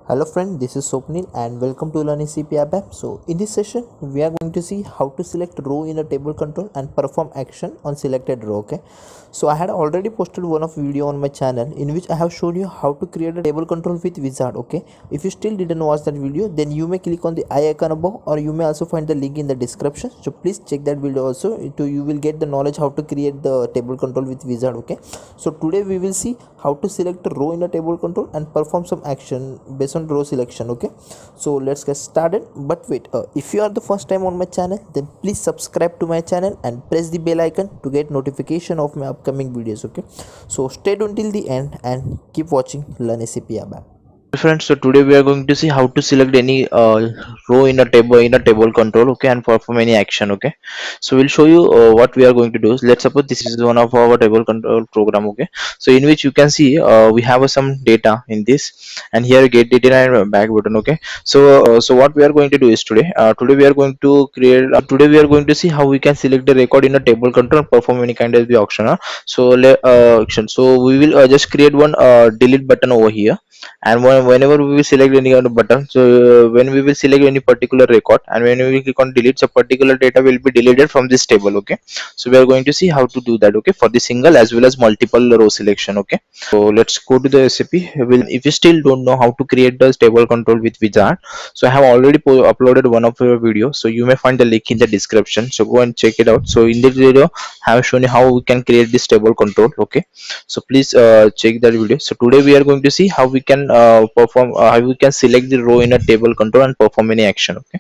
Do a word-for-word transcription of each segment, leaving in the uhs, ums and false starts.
Hello friend, this is Swapnil and welcome to Learning C P App. So in this session, we are going to see how to select row in a table control and perform action on selected row. Okay. So I had already posted one of video on my channel in which I have shown you how to create a table control with wizard. Okay. If you still didn't watch that video, then you may click on the I icon above, or you may also find the link in the description. So please check that video also. To you will get the knowledge how to create the table control with wizard. Okay. So today we will see how to select a row in a table control and perform some action based on row selection. Okay, so let's get started. But wait, uh, if you are the first time on my channel, then please subscribe to my channel and press the bell icon to get notification of my upcoming videos. Okay, so stay tuned till the end and keep watching Learn S A P App. Friends, so today we are going to see how to select any uh, row in a table in a table control, okay, and perform any action. Okay, so we'll show you uh, what we are going to do. Let's suppose this is one of our table control program. Okay, so in which you can see uh, we have uh, some data in this, and here get data and back button. Okay, so uh, so what we are going to do is today uh, today we are going to create uh, today we are going to see how we can select the record in a table control and perform any kind of the action. Huh? So le- uh, action so we will uh, just create one uh, delete button over here, and when, whenever we will select any kind of button, so uh, when we will select any particular record and when we will click on delete, so particular data will be deleted from this table. Okay, so we are going to see how to do that, okay, for the single as well as multiple row selection. Okay, so let's go to the S A P. Well, if you still don't know how to create the table control with wizard, so I have already uploaded one of your videos, so you may find the link in the description, so go and check it out. So in this video I have shown you how we can create this table control. Okay, so please uh, check that video. So today we are going to see how we can uh, perform uh, how we can select the row in a table control and perform any action. Okay,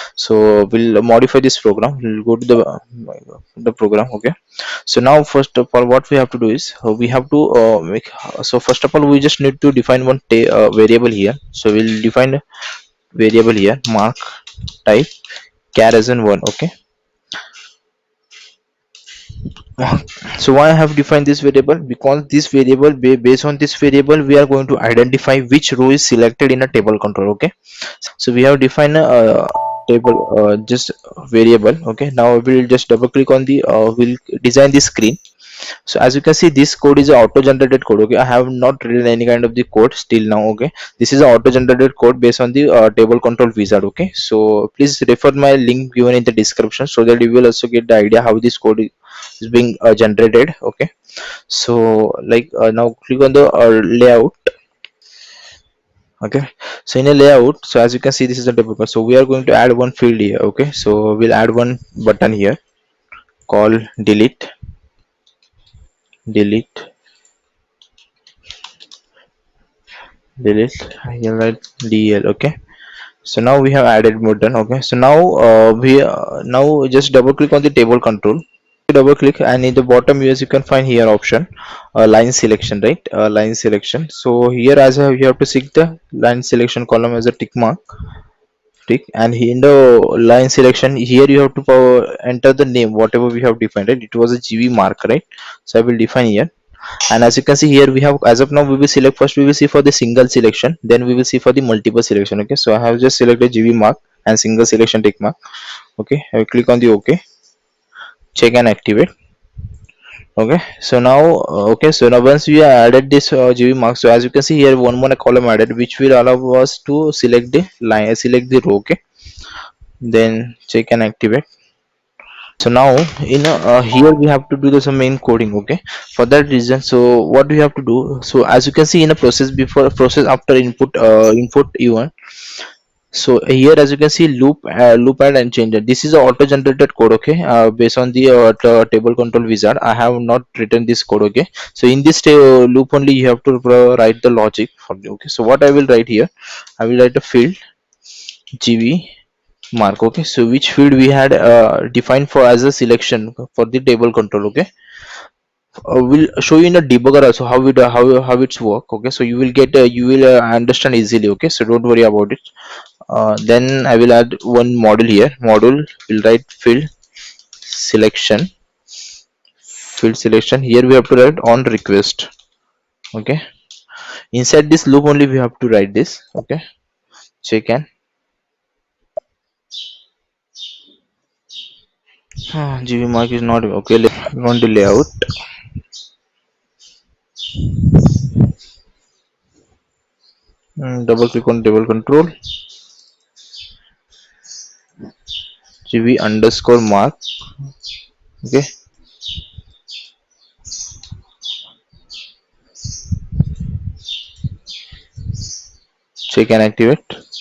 so we'll modify this program. We'll go to the uh, the program. Okay, so now first of all what we have to do is uh, we have to uh, make so first of all we just need to define one uh, variable here. So we'll define a variable here, mark type char as in one. Okay, so why I have defined this variable? Because this variable, based on this variable we are going to identify which row is selected in a table control. Okay, so we have defined a uh, table uh, just variable. Okay, now we'll just double click on the uh, we'll design the screen. So as you can see, this code is auto generated code. Okay, I have not written any kind of the code still now. Okay, this is auto generated code based on the uh, table control wizard. Okay, so please refer my link given in the description so that you will also get the idea how this code is being uh, generated. Okay, so like uh, now click on the uh, layout. Okay, so in a layout, so as you can see, this is the table. So we are going to add one field here. Okay, so we'll add one button here called delete delete delete I'll write dl. Okay, so now we have added button. Okay, so now uh, we uh, now just double click on the table control. Double click, and in the bottom yes you can find here option uh, line selection, right? Uh, line selection. So here as a, you have to select the line selection column as a tick mark, tick, and he- in the line selection here you have to uh, enter the name whatever we have defined, right? It was a gv mark, right? So I will define here, and as you can see here we have, as of now we will select, first we will see for the single selection, then we will see for the multiple selection. Okay, so I have just selected gv mark and single selection tick mark. Okay, I will click on the ok, check and activate. Okay, so now uh, okay, so now once we added this uh, gv mark, so as you can see here one more column added which will allow us to select the line, select the row. Okay, then check and activate. So now in uh, uh, here we have to do the some main coding. Okay, for that reason, so what we have to do, so as you can see in a process before, process after input uh, input even. So here as you can see loop uh, loop add and change it. This is a auto generated code. Okay, uh, based on the uh, t- table control wizard, I have not written this code. Okay, so in this uh, loop only you have to uh, write the logic for the, okay, so what I will write here, I will write a field gv mark. Okay, so which field we had uh, defined for as a selection for the table control. Okay, uh, we'll show you in a debugger also how it uh, how how it's work. Okay, so you will get uh, you will uh, understand easily. Okay, so don't worry about it. Uh, then I will add one module here. Module will write field selection. Field selection here we have to write on request. Okay, inside this loop only we have to write this. Okay, check and uh, gv mark is not okay. On the layout. Mm, double click on table control, gv underscore mark. Okay, check and activate.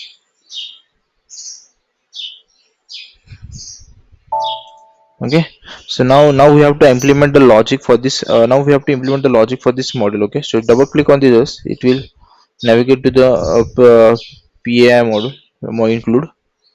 Okay, so now now we have to implement the logic for this. Uh, now we have to implement the logic for this model. Okay, so double click on this, it will navigate to the uh, p- uh, P A I model. More include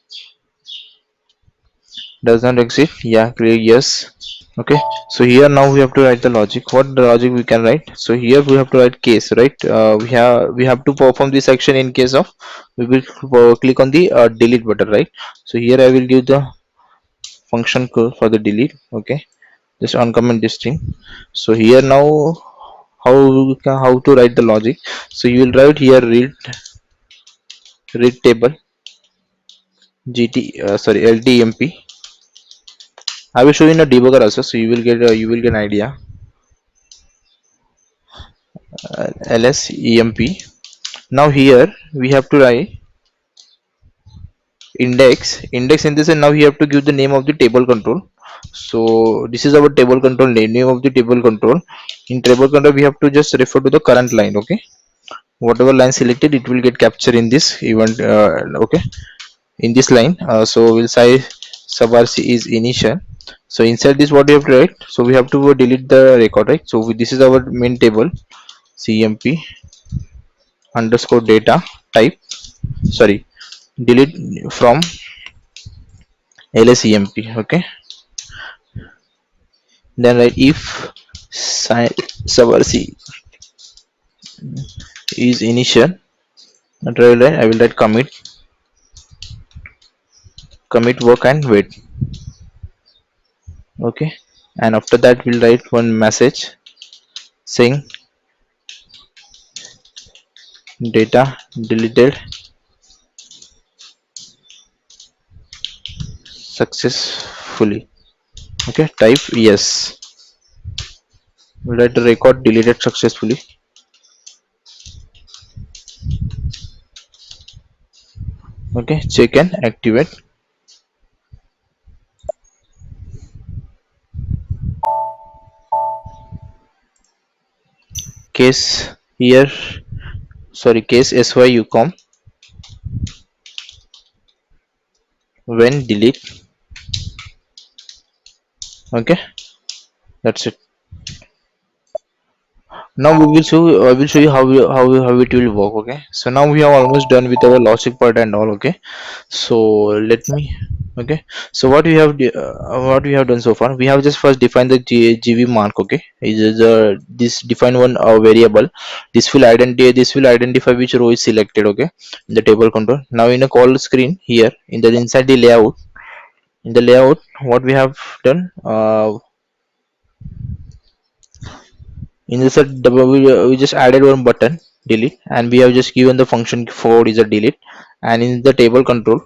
does not exist. Yeah, click yes. Okay, so here now we have to write the logic. What the logic we can write? So here we have to write case, right? Uh, we have we have to perform this action in case of we will uh, click on the uh, delete button, right? So here I will give the function code for the delete. Okay, just uncomment this thing. So here now how we can, how to write the logic. So you will write here read read table gt uh, sorry ltmp. I will show you in a debugger also, so you will get uh, you will get an idea. uh, lsemp. Now here we have to write index index in this, and now we have to give the name of the table control. So this is our table control name, name of the table control. In table control we have to just refer to the current line. Okay, whatever line selected it will get captured in this event. Uh, okay, in this line. Uh, so we'll say sub rc is initial. So inside this what we have to write, so we have to delete the record, right? So this is our main table, cmp underscore data type, sorry, delete from lsemp. Okay, then write if si- sub rc is initial, and I will write, I will write commit commit work and wait. Okay, and after that we'll write one message saying data deleted successfully. Okay, type yes. We'll write the record deleted successfully. Okay, check and activate. Case here, sorry, case syucom when delete. Okay, that's it. Now we will show I will show you how we, how we- how it will work. Okay, so now we have almost done with our logic part and all. Okay, so let me. Okay, so what we have de- uh, what we have done so far, we have just first defined the G- gv mark. Okay, is uh, this define one uh, variable. This will identify this will identify which row is selected. Okay, in the table control. Now in a call screen here in the inside the layout, in the layout what we have done, uh, in this uh, double- we, uh, we just added one button delete, and we have just given the function for is a delete. And in the table control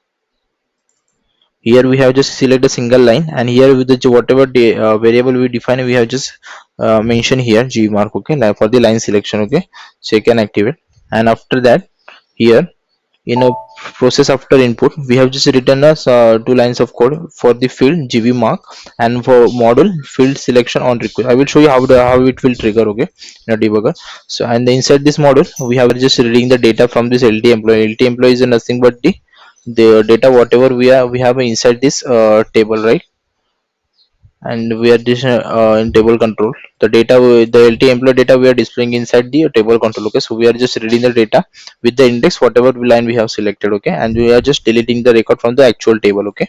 here we have just select a single line, and here with the whatever the uh, variable we define we have just uh, mentioned here g mark. Okay, like for the line selection. Okay, check and activate. And after that here in a process after input we have just written us uh, two lines of code for the field gv mark, and for model field selection on request. I will show you how the how it will trigger. Okay, in a debugger. So and inside this model we have just reading the data from this lt employee. Lt employee is nothing but the the data whatever we are we have inside this uh, table, right? And we are this uh, uh, in table control the data we- the lt employee data we are displaying inside the table control. Okay, so we are just reading the data with the index whatever line we have selected. Okay, and we are just deleting the record from the actual table. Okay,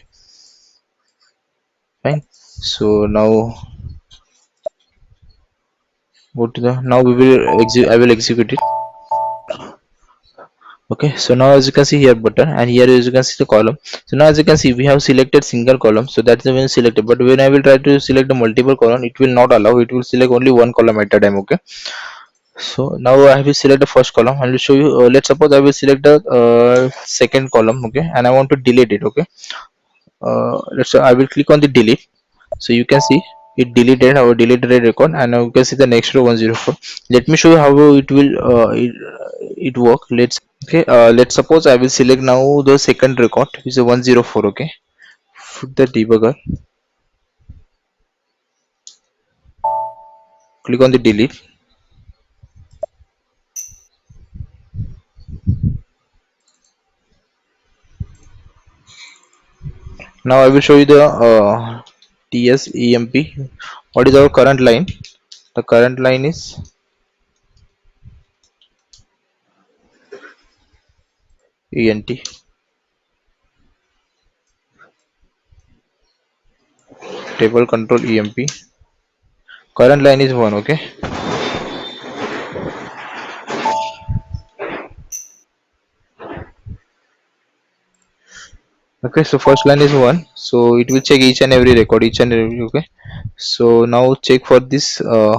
fine. So now go to the now we will execute I will execute it. Okay, so now as you can see here button, and here as you can see the column. So now as you can see we have selected single column, so that's the one selected. But when I will try to select the multiple column it will not allow, it will select only one column at a time. Okay, so now I will select the first column. I will show you. Uh, let's suppose I will select the uh, second column. Okay, and I want to delete it. Okay, uh, let's. I will click on the delete. So you can see. it deleted our deleted record, and now you can see the next row one zero four. Let me show you how it will uh, it, it work. Let's okay uh, let's suppose I will select now the second record, which is a one zero four. Okay, put the debugger, click on the delete. Now I will show you the uh, tsemp. What is our current line? The current line is ent table control emp. Current line is one. Okay, okay, so first line is one, so it will check each and every record, each and every. Okay, so now check for this uh,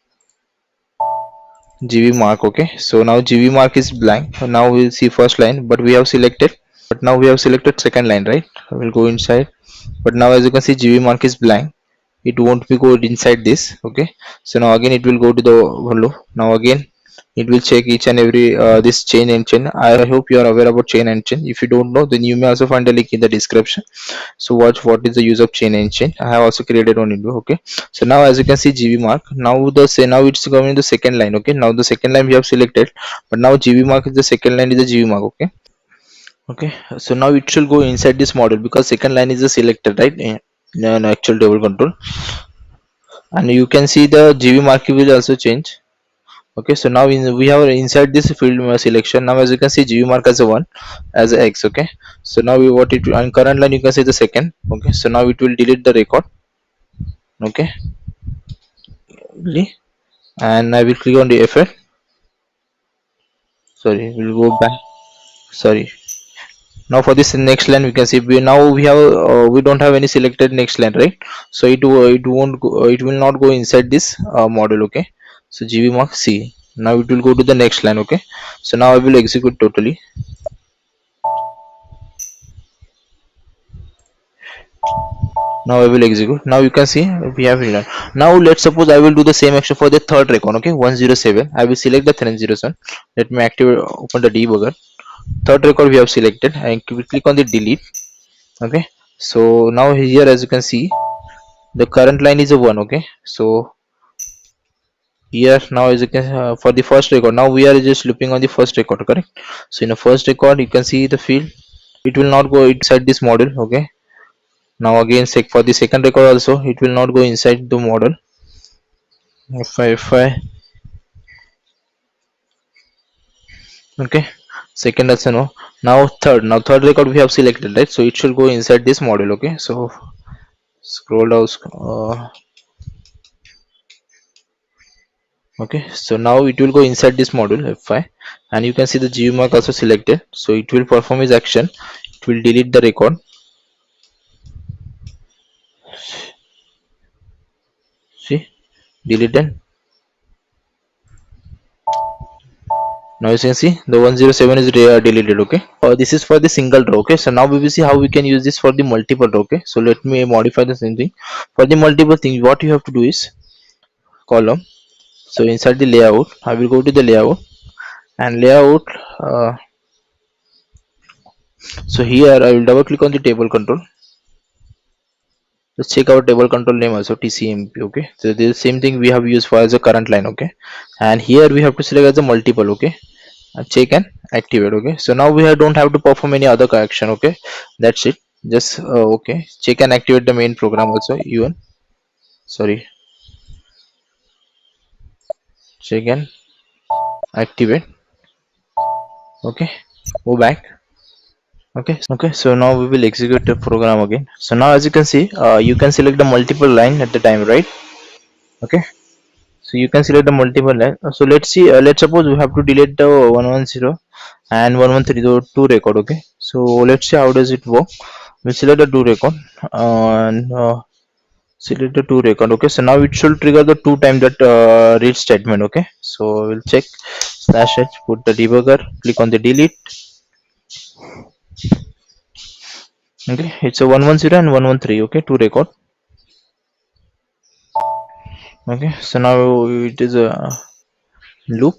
gv mark. Okay, so now gv mark is blank. Now we'll see first line, but we have selected but now we have selected second line, right? I will go inside, but now as you can see gv mark is blank, it won't be go inside this. Okay, so now again it will go to the hello. Now again it will check each and every uh, this chain engine. I hope you are aware about chain engine. If you don't know, then you may also find a link in the description. So watch what is the use of chain engine. I have also created on video. Okay, so now as you can see gv mark, now the say now it's coming the second line. Okay, now the second line we have selected, but now gv mark is the second line is the gv mark. Okay, okay, so now it should go inside this model because second line is the selected, right, in an actual table control. And you can see the gv mark will also change. Okay, so now in, we have inside this field uh, selection. Now as you can see gv mark as a one, as a x. Okay, so now we what it on current line you can see the second. Okay, so now it will delete the record. Okay, and I will click on the effect. Sorry, we'll go back. Sorry, now for this next line we can see we now we have uh, we don't have any selected next line, right? So it wo- it won't go, uh, it will not go inside this uh, model. Okay, so gv mark c. Now it will go to the next line. Okay, so now I will execute totally. Now I will execute. Now you can see we have learned. Now let's suppose I will do the same action for the third record. Okay, one zero seven. I will select the three zero seven. Let me activate open the debugger. Third record we have selected and click on the delete. Okay, so now here as you can see the current line is a one. Okay, so here now as you can uh, for the first record, now we are just looping on the first record, correct? So in the first record you can see the field, it will not go inside this model. Okay, now again sec for the second record also it will not go inside the model. If I, if I okay, second also no. Now third, now third record we have selected, right? So it should go inside this model. Okay, so scroll down. Uh, okay, so now it will go inside this module F five, and you can see the gv mark also selected, so it will perform its action. It will delete the record. See, deleted. Now you can see the one zero seven is uh, deleted. Okay, uh, this is for the single row. Okay, so now we will see how we can use this for the multiple row. Okay, so let me modify the same thing for the multiple thing. What you have to do is column. So inside the layout I will go to the layout and layout. Uh, so here I will double click on the table control. Let's check our table control name also tcmp. Okay, so the same thing we have used for as a current line. Okay, and here we have to select as a multiple. Okay, and check and activate. Okay, so now we have, don't have to perform any other action. Okay, that's it. Just uh, okay, check and activate the main program also. Even sorry, check and activate. Okay, go back. Okay, okay, so now we will execute the program again. So now as you can see uh, you can select the multiple line at the time, right? Okay, so you can select the multiple line. So let's see, uh, let's suppose we have to delete the one one zero and one one three, the two record. Okay, so let's see how does it work. We select the two record and uh, select the two record. Okay, so now it should trigger the two time that uh, read statement. Okay, so we'll check slash h, put the debugger, click on the delete. Okay, it's a one one zero and one one three. Okay, two record. Okay, so now it is a loop.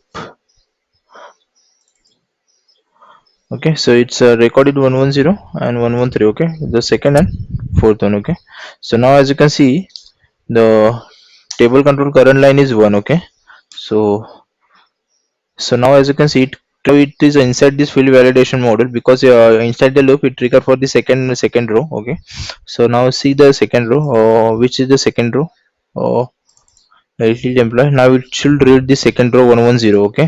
Okay, so it's uh, recorded one one zero and one one three. Okay, the second and fourth one. Okay, so now as you can see, the table control current line is one. Okay, so so now as you can see, it it is inside this field validation model, because uh, inside the loop it trigger for the second second row. Okay, so now see the second row, uh, which is the second row, uh, L T employee. Now it should read the second row one one zero. Okay,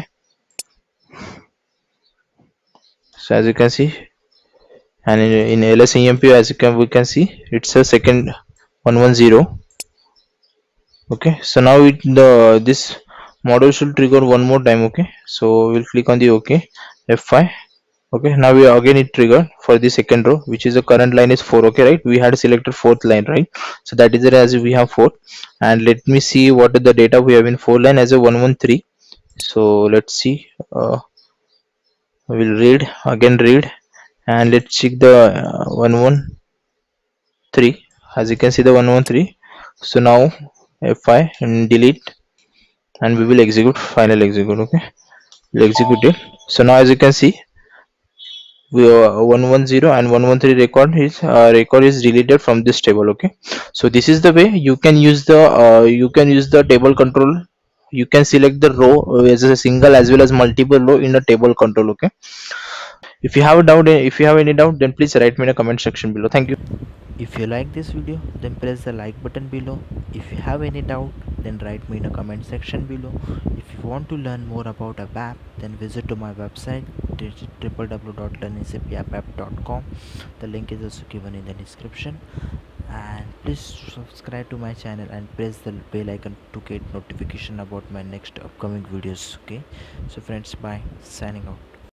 so as you can see, and in, in L S E M P, as you can we can see, it's a second one one zero. Okay, so now it the this model should trigger one more time. Okay, so we'll click on the OK, F five. Okay, now we again it triggered for the second row, which is the current line is four. Okay, right, we had selected fourth line, right? So that is it, as we have four. And let me see what is the data we have in four line as a one one three. So let's see, uh, we'll read again, read, and let's check the uh, one one three. As you can see, the one one three. So now F five and delete, and we will execute, final execute. Okay, we'll execute it. So now as you can see, we uh, one one zero and one one three record is uh, record is deleted from this table. Okay, so this is the way you can use the uh, you can use the table control. You can select the row uh, as a single as well as multiple row in a table control. Okay, if you have a doubt, if you have any doubt, then please write me in the comment section below. Thank you. If you like this video, then press the like button below. If you have any doubt, then write me in the comment section below. If you want to learn more about a app, then visit to my website w w w dot learn c p app dot com. The link is also given in the description. And please subscribe to my channel and press the bell icon to get notification about my next upcoming videos. Okay, so friends, bye, signing out.